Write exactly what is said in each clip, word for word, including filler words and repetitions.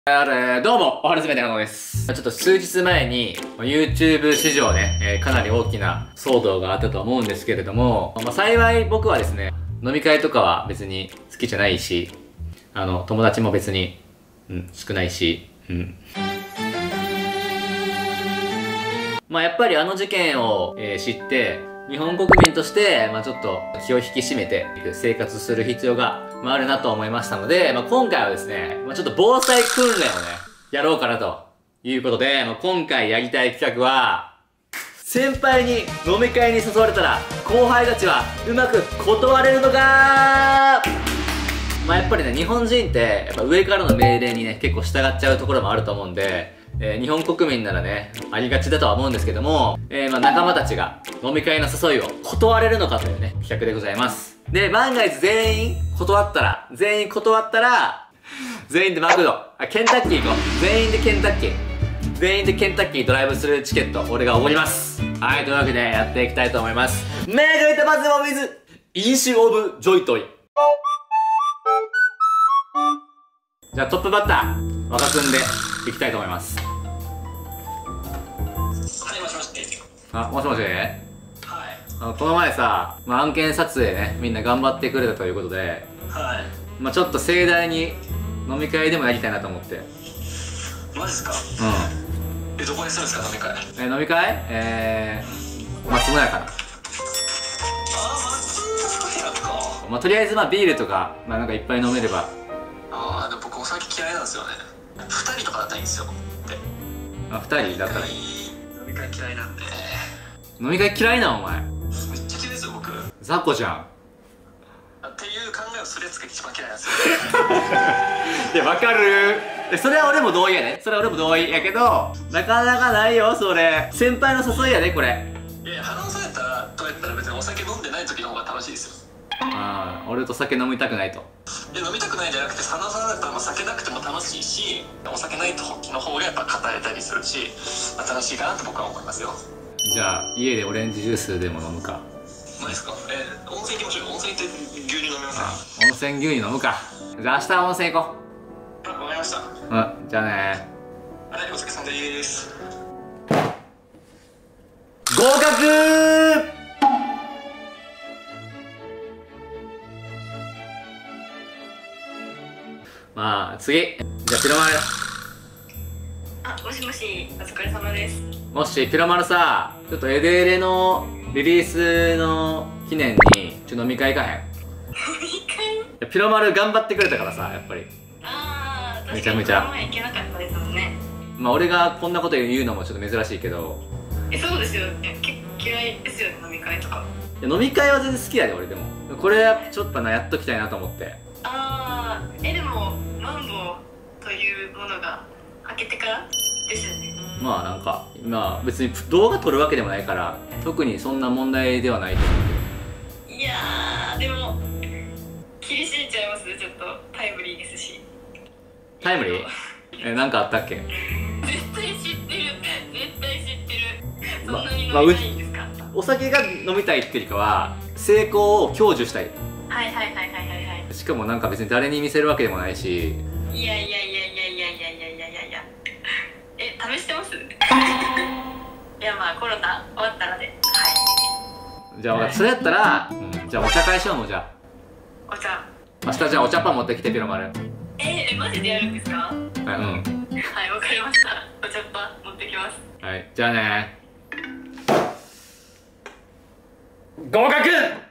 あれ、どうも、おはなずめてなのです。ちょっと数日前に、YouTube 史上ね、えー、かなり大きな騒動があったと思うんですけれども、まあ、幸い僕はですね、飲み会とかは別に好きじゃないし、あの、友達も別に、うん、少ないし、うん。まあやっぱりあの事件を、えー、知って、日本国民として、まあちょっと気を引き締めて生活する必要が、まあ、あるなと思いましたので、まあ今回はですね、まあちょっと防災訓練をね、やろうかなということで、まあ今回やりたい企画は、先輩に飲み会に誘われたら、後輩たちはうまく断れるのか。まあやっぱりね、日本人って、やっぱ上からの命令にね、結構従っちゃうところもあると思うんで、えー、日本国民ならね、ありがちだとは思うんですけども、えー、まあ仲間たちが飲み会の誘いを断れるのかというね、企画でございます。で、万が一全員断ったら、全員断ったら、全員でマクド、あ、ケンタッキー行こう。全員でケンタッキー。全員でケンタッキードライブするチケット、俺がおごります。はい、というわけでやっていきたいと思います。メグイトバズモビズ、飲酒オブジョイトイ。じゃあトップバッター、若くんでいきたいと思います。 はい、もしもし。 あ、もしもし。 はい。 あのこの前さ、まあ、案件撮影ね、みんな頑張ってくれたということで、 はい。 まあちょっと盛大に飲み会でもやりたいなと思って。 マジっすか。 うえ、どこにするんですか、飲み会。 ん。え、飲み会えー、松のやかな。 あー、松のやか。 まあとりあえずまあビールとか、まあなんかいっぱい飲めれば。 あー、でも僕お酒嫌いなんですよね。二人とかだったらいいんですよ。で。 まあ二人だったらいい。 飲み会嫌いなんで。 飲み会嫌いなお前。 めっちゃ嫌いですよ、僕。 雑魚じゃん。 っていう考えをするやつが一番嫌いなんですよ。 いや、わかるー。それは俺も同意やね。それは俺も同意やけど、なかなかないよ、それ。先輩の誘いやね、これ。 いや、花尾さんやったら、どうやったら別にお酒飲んでない時の方が楽しいですよ。 ああ、俺と酒飲みたくないと。 いや、飲みたくないじゃなくて、花尾さんだったら酒なくても楽しいし、お酒ない時の方がやっぱ語れたりするし、楽しいかなって僕は思いますよ。 じゃあ、家でオレンジジュースでも飲むか。 マジですか。えー、温泉行きましょう。温泉行って牛乳飲みますか。 温泉牛乳飲むか。じゃあ明日温泉行こあ、わかりました。 う。うん、じゃあねはい、お疲れさんでーす。 合格。まあ、次。じゃあ、ピロマル。 あ、もしもし、お疲れ様です。 もし、ピロマルさ、ちょっとエデレのリリースの記念に、ちょっと飲み会行かへん？ 飲み会？ いやピロマル頑張ってくれたからさ、やっぱり。 ああ、 めちゃめちゃ確かにこの前行けなかったですもんね。 まあ、俺がこんなこと言うのもちょっと珍しいけど。 え、そうですよね。結構嫌いですよね、飲み会とか。 いや飲み会は全然好きやで、俺でも。これはちょっとな、やっときたいなと思って。 ああ、え、でも、マンボウというものが開けてからですよね。 まあなんか、まあ別に動画撮るわけでもないから、特にそんな問題ではないと思うけど。 いやー、でも、切りしれちゃいます。ちょっとタイムリーですし。 タイムリー？え、なんかあったっけ？ 絶対知ってる。絶対知ってる。そんなに飲まあみたいんですか？ お酒が飲みたいっていうよりかは、成功を享受したい。 はいはいはいはいはいはい。 しかもなんか別に誰に見せるわけでもないし。 いやいやいやいやいやいやいやいやいやいや。え、試してます？いや、まあコロナ終わったらで。はい。 じゃあそれやったら、うん、じゃあお茶会しようもん。じゃお茶。 あ明日じゃあお茶パン持ってきて、ピロマル。 えー、えマジでやるんですか？はい、 はい、うん。 わかりました。お茶っ葉持ってきます。 はい、じゃあね。合格。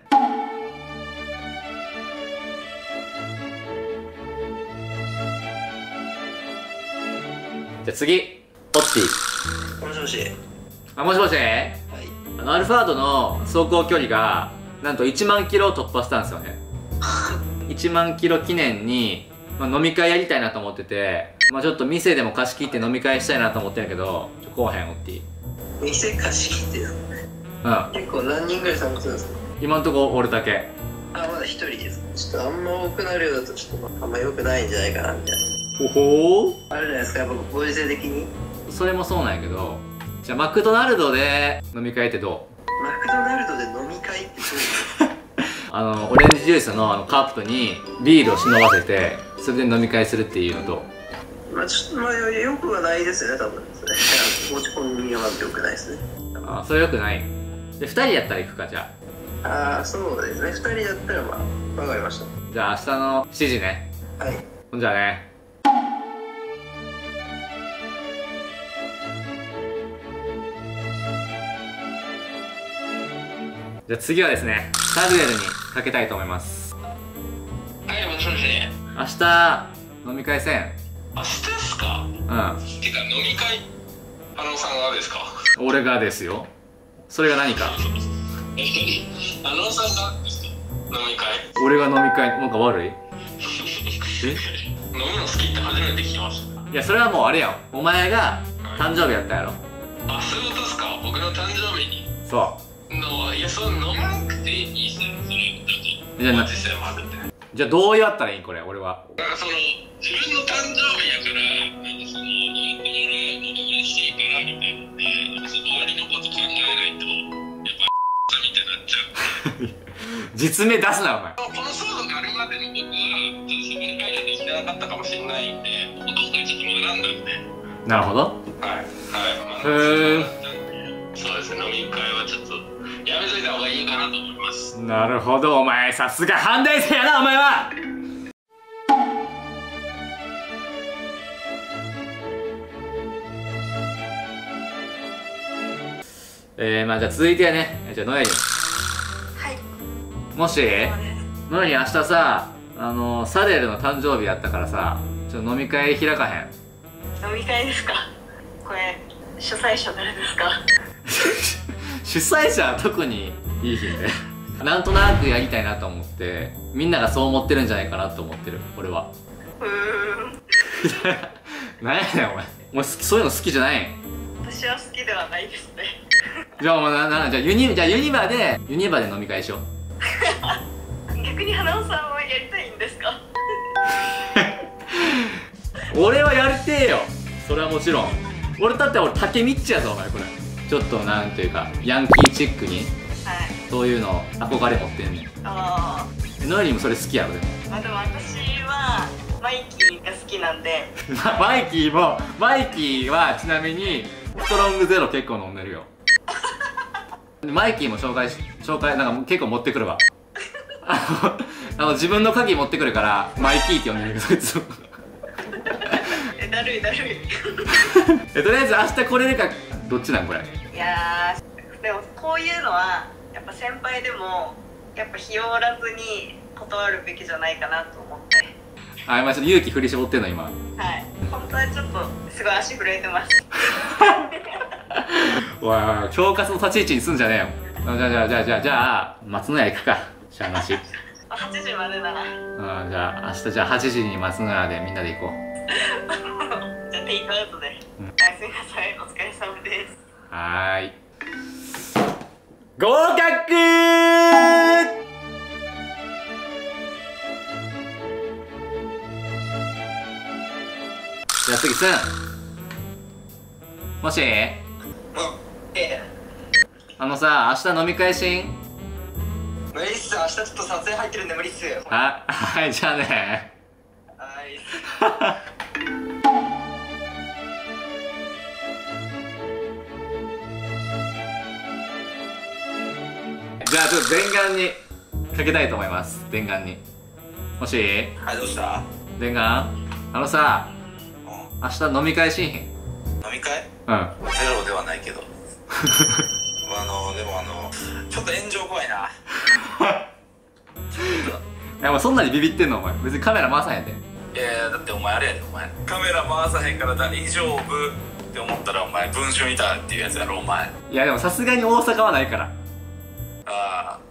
じゃあ次、オッティ。 もしもし。 あ、もしもし。 はい。 あのアルファードの走行距離がなんといちまんキロを突破したんですよね。いちまんキロ記念に、まあ、飲み会やりたいなと思ってて、まあちょっと店でも貸し切って飲み会したいなと思ってるけど、ちょこうへん、オッティ。 店貸し切ってですね。 うん、 結構何人ぐらい参加するんですか？ 今んとこ俺だけ。 あ、まだ一人です。ちょっとあんま多くなるようだとちょっとあんま良くないんじゃないかなみたいな。 ほほあるじゃないですか、やっぱご時世的に。 それもそうなんやけど、じゃあマクドナルドで飲み会ってどう？ マクドナルドで飲み会ってどうですか？ あのオレンジジュースのあのカップにビールを忍ばせて、それで飲み会するっていうのと。 まあちょっとまあよくはないですよね多分ですね。持ち込みはまずよくないですね。 ああそれよくない。でふたりやったら行くか。じゃああそうですね、ふたりだったらまあわかりました。 あじゃあ明日のしちじね。 はい、 ほんじゃあね。じゃあ次はですねサルエルにかけたいと思います。 はい、もしもし。 明日飲み会せん。 明日ですか。 うん。 てか飲み会、あのさんがですか。 俺がですよ。それが何か。 えあのさんがですか。飲み会。 俺が飲み会なんか悪い？え？ 飲むの好きって初めて聞きました。 いやそれはもうあれやん。お前が誕生日やったやろ。 あ、そういうことですか。僕の誕生日に。 そのいや、そう飲まなくていいですよ。それじゃあな実際までって。 う。じゃあどうやったらいいんこれ俺は。 なんかその自分の誕生日やからなんかその言ってもらうのが嬉しいからみたいなんで、その周りのこと考えないとやっぱみたいになっちゃう。 実名出すなお前。 この騒動があるまでの僕はちょっとそこに入れてきてなかったかもしれないんで、僕はちょっと学んだんで。 なるほど。 はいはい。 へえ。 そうですね、飲み会はちょっとやめといた方がいいかなと思います。 なるほど。お前さすが阪大生やなお前は。えー、まあじゃあ続いてはね、じゃあノエリン。 はい。 もしノエリン明日さ、あのサレルの誕生日やったからさ、ちょっと飲み会開かへん？ 飲み会ですか。これ主催者誰ですか。 主催者は特にいい日ね。なんとなくやりたいなと思って、みんながそう思ってるんじゃないかなと思ってる俺は。 うーん。 なんやねんお前。お前そういうの好きじゃないん？ 私は好きではないですね。 じゃあお前ななじゃあユニじゃあユニバでユニバで飲み会しよう。 逆に花尾さんはやりたいんですか。 俺はやりてえよ。それはもちろん。俺だって俺竹道っちやぞお前これ。ちょっとなんていうかヤンキーチックに、 はい、 そういうの憧れ持ってんねん。 ああノエリンもそれ好きやろでも。 あ、まあでも私はマイキーが好きなんで。 マイキーもマイキーはちなみにストロングゼロ結構飲んでるよ。マイキーも紹介し紹介なんか結構持ってくるわ。あのあの自分の鍵持ってくるからマイキーって呼んでるけどそいつ。 え、だるいだるい。 えとりあえず明日来れるかどっちなんこれ。 いやーでもこういうのはやっぱ先輩でもやっぱ日を折らずに断るべきじゃないかなと思って。 あ今ちょっと勇気振り絞ってんの今。 はい、本当はちょっとすごい足震えてます。 おいおい恐喝の立ち位置にすんじゃねえよ。じゃあじゃあじゃあじゃあじゃあ松野屋行くか。しゃあなし。 はちじまでなら。 うん、じゃあ明日じゃあはちじに松野屋でみんなで行こう。 じゃあテイクアウトで、うん、あ、すみません、お疲れ様です。 はーい合格ー。じゃあ次すんもしえあのさ明日飲み会しん？ 無理っす、明日ちょっと撮影入ってるんで無理っす。 あ、はいじゃあね。 はい。 じゃあちょっと伝願にかけたいと思います。伝願に。もしはい、どうした？ 伝願あのさ、 うん、 明日飲み会しんひん？ 飲み会？ うん。 ゼロではないけど。あのでもあのちょっと炎上怖いな。 いやもうそんなにビビってんのお前。別にカメラ回さへんで。 いやいやだってお前あれやでお前。カメラ回さへんから大丈夫って思ったらお前文春いたっていうやつやろお前。 いやでもさすがに大阪はないから。 ああ。